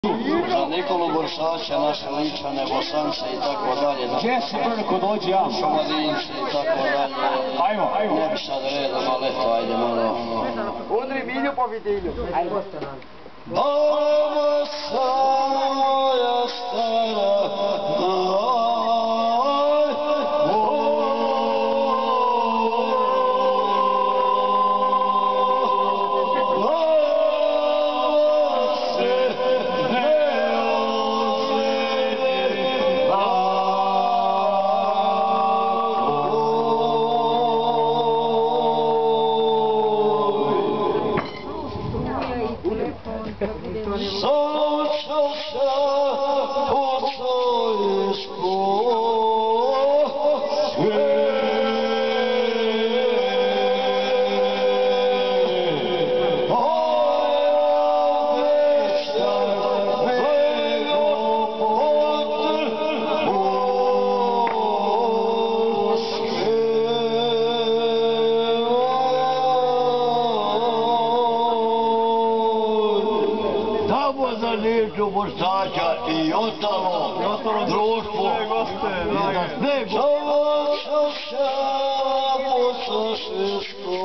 Za Nikolu Borsaća, naše Ličane, Bosance i tako dalje. Gdje si Brnko, dođi ja. Šumadinci i tako dalje. Ajmo. Ne bi sad redom, ali eto, ajde malo. Udri Milju po vidilju. Ajmo. Baba Saja stara, za Liču Borsaća i ostalo društvo i za sve